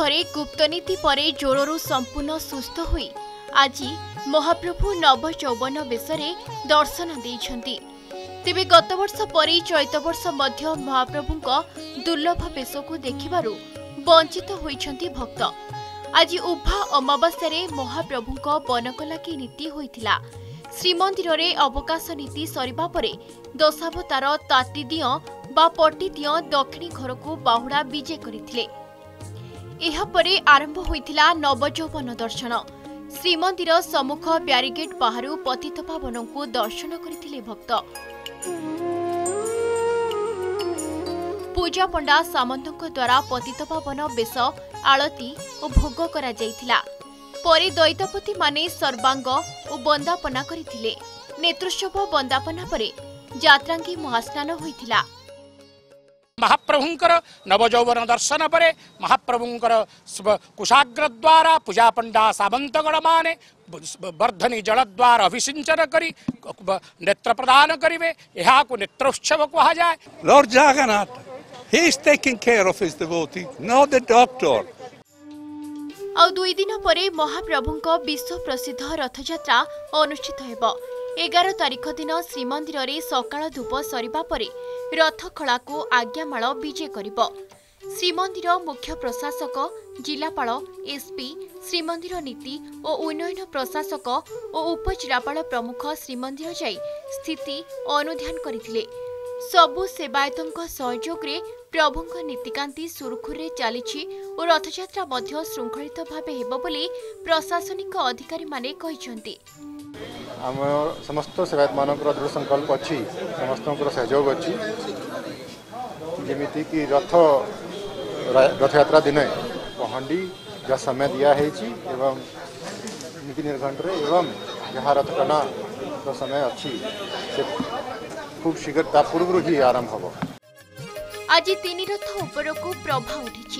घरे गुप्तनीति परे ज्वरु संपूर्ण सुस्थ हुई आज महाप्रभु नवचौवन बेशरे दर्शन देइछन्ति। तेबे गत वर्ष परी चैत वर्ष मध्य महाप्रभुଙ୍କ दुर्लभ बेशको देखिबारु वंचित होइछन्ति भक्त। आज उभा अमावास्या महाप्रभुଙ୍କ बनकलाकी नीति होइथिला। श्रीमंदिर रे अवकाश नीति सरिबा परे दशावतार तातीदिय बा पट्टीदिय दक्षिणी घर को बाहुड़ा विजे करिथिले। एहा परे आरंभ होइथिला नवजौवन दर्शन। श्रीमंदिर सम्मुख ब्यारिगेट बाहरु पतितपावन को दर्शन करिथिले भक्त। पूजा पंडा सामंतों द्वारा पतितपावन बेश आलती और भोग करा जाइथिला। परे दैतपति माने सर्वांग और बंदापना करिथिले। नेत्रोत्सव बंदापना परे जात्रांगी महास्नान होइथिला। महाप्रभुंकर नवजौवन दर्शन परे महाप्रभुंकर कुशाग्र द्वारा पूजा पंडा सामंतगण माने वर्धनी जल द्वारा अभिसिंचन करी नेत्र प्रदान करिवे। एहा को नेत्रोत्सव कहा जाए। Lord Jagannath, he is taking care of his devotees, not the doctor. और 2 दिन परे महाप्रभुंक विश्व प्रसिद्ध रथयात्रा अनुष्ठित हेब। 11 तारिख दिन श्रीमंदिर रे सकाळ धूप सरिबा परे रथ खला को आज्ञामाल विजे करिब। श्रीमंदिर मुख्य प्रशासक, जिलापाल, एसपी, श्रीमंदिर नीति और उन्नयन प्रशासक और उपजिलापाल प्रमुख श्रीमंदिर जाई स्थिति अनुध्यान करिथिले। सबु सेवायतों सहयोग रे प्रभुंक नीतिकांति सुरखुरे चली और रथयात्रा मध्य श्रृंखलित भाव हेब बोली प्रशासनिक अधिकारी माने कहिसंती। आम समस्त सेवायत मानकर दृढ़ संकल्प अच्छी, समस्त सहयोग अच्छी। जमीती कि रथयात्रा दिन पहंडी जहाँ समय दिया है एवं नीति निर्घंट एवं जहाँ रथ टना तो समय अच्छी से खूब शीघ्र पूर्व ही आरंभ हम। आज 3 रथ ऊपर को प्रभा उठी।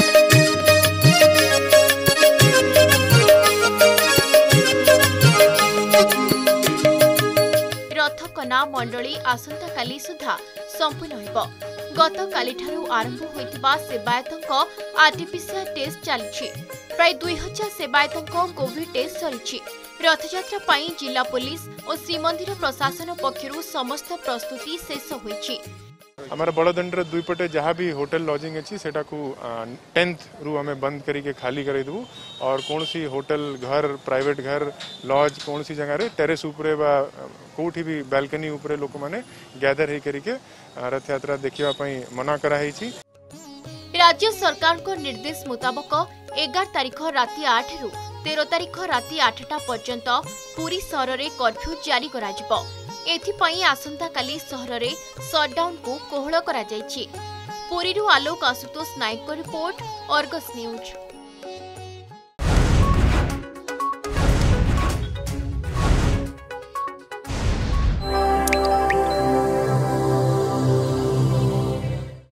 रथ कना मंडली आसंता काली सुधा संपूर्ण हेब। गत काली ठारू आरंभ होइतिबा सेवायतों आरटीपीसीआर टेस्ट चली। प्राय 2000 सेवायतों कोविड टेस्ट सरी। रथयात्रा पाई जिला पुलिस और श्रीमंदिर प्रशासन पक्षरु समस्त प्रस्तुति शेष होइछि। हमारा बड़दंड दुई पटे जहाँ भी होटल लॉजिंग अच्छी सेटा को 10th रु हमें बंद करी खाली कर देबू और कौन सी होटल घर प्राइवेट घर लॉज कौन सी जगह रे टेरेस उपरे बा कोठी भी बालकनी उपरे लोक माने गैदर हे करी के रथ यात्रा देखिबा पई मना करा हेछि। राज्य सरकार को निर्देश मुताबक 11 तारिख राति 8 रु 13 तारिख राति 8टा पर्यंत पुरी सहर रे कर्फ्यू जारी करा जिवो। एथिपाई आसंता काली सहर रे शटडाउन को कोहଳ करा जायछि। पुरीरु Alok Ashutosh Nayak report, Argus news.